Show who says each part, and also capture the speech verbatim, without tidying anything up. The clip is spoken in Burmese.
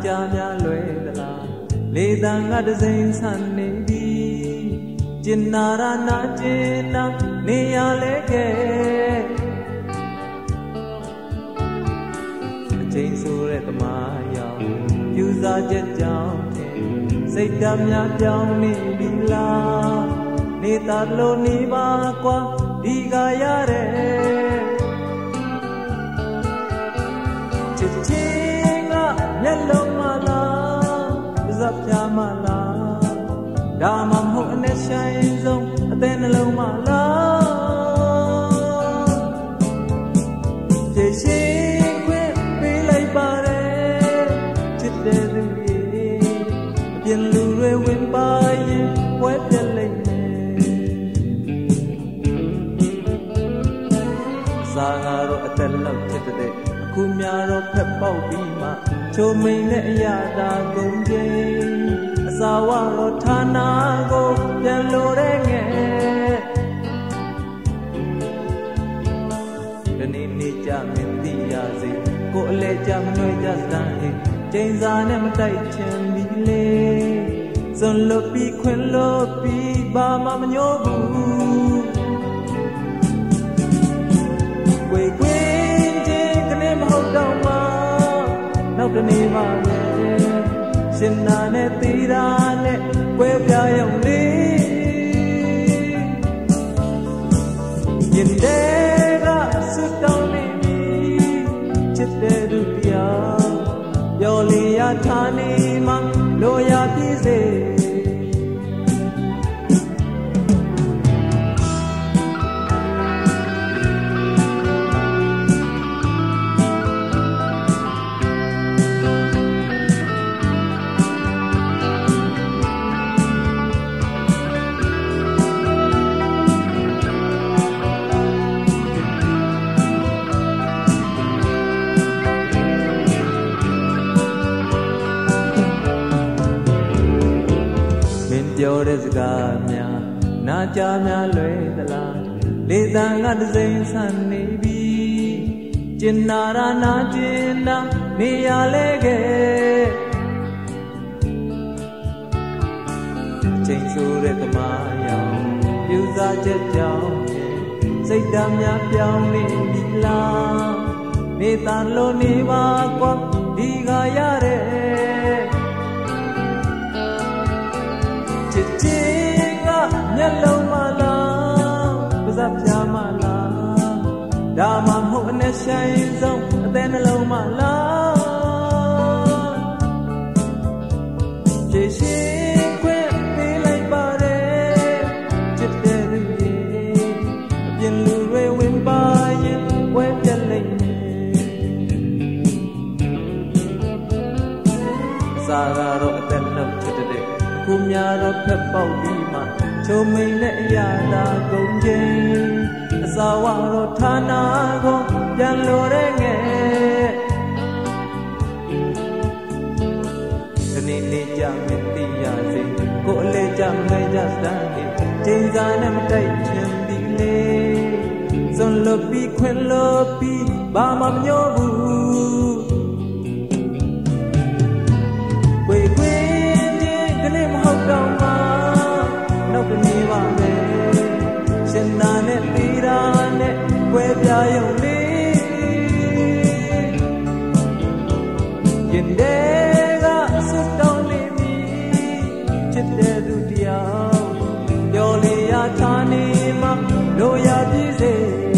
Speaker 1: cha mya lue la le dan ga de sein san ne bi jin na ra na jin na ne ya le keချိန်ဆိုတဲ့သမားရောင်ပြူစားချက်ကြောင့်စိတ်ဓာတ်များပြောင်းနေပြီလားနေသားလို့နေပါကွာဒီကရတဲ့ချစ်ချင်းကမျက်လုံးမလားပါးစပ်ပြားမလားဒါမှမဟုတ်အနဲ့ဆိုင်ဆုံးအသေးနှလုံးမလားချစ်ချင်းခွင့်ပေးလိုက်ပါတယ်ချစ်တဲ့သူရဲ့အပြင်လူတွေဝင်ပါရင်ပွဲပြက်လိုက်စာငါတို့အသက်လောက်ဖြစ်တဲ့အခုများတော့ဖက်ပေါက်ပြီးမှချိုမိန်နဲ့အရာသာကုန်ခြင်းအစာဝတော့ဌာနကိုပြန်လို့တဲ့ငယ်ဒီနေ့နေ့ကြမင်းသိရစေကိုအလဲကြမနှွေးကြစမ်းရင်ချိန်စာနဲ့မတိုက်ချင်ပြီလေစွန်လွတ်ပြီးခွင်လို့ပြီးဘာမှမညှို့ဘူးကွေကွေချင်းကနေမဟုတ်တော့မှနောက်တနေ့မှပဲရှင်နာနဲ့သီရာနဲ့ကွဲပြားရောက်လေရင်တွေကစွတ်တောင်းနေပြီချစ်တဲ့သူတရားပြောလေရထားနေမှလိုရပြည့်စေပြောတဲ့စကားများနာကြားများလွယ်သလားလေတန်ကတစိမ့်ဆန်နေပြီကျင်နာရနာကျင်နာနေရလဲခဲ့ချိန်ဆိုတဲ့သမားရောင်ပြူစားချက်ကြောင့်စိတ်ဓာတ်များပြောင်းနေပြီလားနေတန်လို့နေပါကွာဒီကရတဲ့မျက်လုံးမလားပါးစပ်ပြားမလားဒါမှမဟုတ်အနဲ့ဆိုင်ဆုံးအသေးနှလုံးမလားချစ်ရှင်ခွင့်ပေးလိုက်ပါတယ်ချစ်တဲ့သူရဲ့အပြင်လူတွေဝင်ပါရင်ဝဲပြက်လိုက်မယ်စာကတော့အသက်လောက်ချစ်တဲ့အခုများတော့ဖက်ပေါက်ပြီးမှချိုမိန်နဲ့အရာသာကုန်ခြင်းအစာဝတော့ဌာနကိုပြန်လို့တဲ့ငယ်ဒီနေ့နေ့ကြမသိရစေကိုအလေးကြမလဲကြစမ်းနေချိန်စာနဲ့မတိုက်ချင်ပြီလေစွန်လွတ်ပြီးခွင်လို့ပြီးဘာမှမညှို့ဘူးကွေကွေချင်းကလေးမဟုတ်တော့မှနောက်တနေ့ပါပဲရှင်နာနဲ့သီရာနဲ့ကွဲပြားရုံလေးရင်တွေကစွတ်တောင်းနေပြီချစ်တဲ့သူတရားပြောလေရထားနေမှလိုရပြည့်စေ